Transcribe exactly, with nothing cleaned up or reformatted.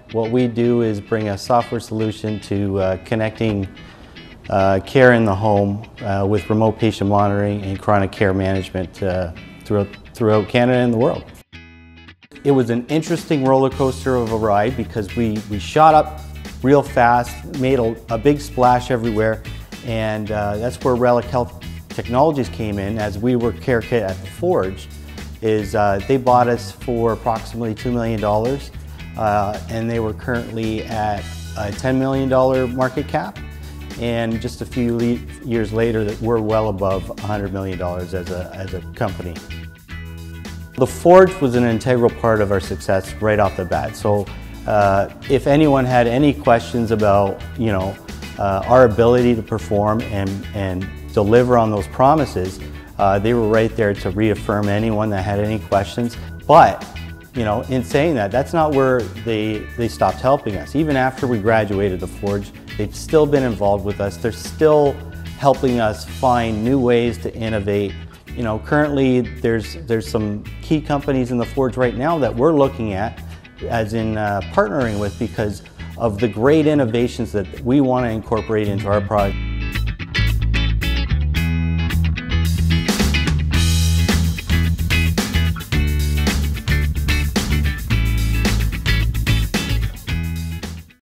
What we do is bring a software solution to uh, connecting uh, care in the home uh, with remote patient monitoring and chronic care management uh, throughout, throughout Canada and the world. It was an interesting roller coaster of a ride because we, we shot up real fast, made a, a big splash everywhere, and uh, that's where Relic Health Technologies came in as we were CareKit at the Forge. Is uh, they bought us for approximately two million dollars uh, and they were currently at a ten million dollar market cap, and just a few le years later that we're well above one hundred million dollars as a, as a company. The Forge was an integral part of our success right off the bat. So uh, if anyone had any questions about you know, uh, our ability to perform and, and deliver on those promises, Uh, they were right there to reaffirm anyone that had any questions. But, you know, in saying that, that's not where they, they stopped helping us. Even after we graduated the Forge, they've still been involved with us. They're still helping us find new ways to innovate. You know, currently there's, there's some key companies in the Forge right now that we're looking at, as in uh, partnering with, because of the great innovations that we want to incorporate into our product.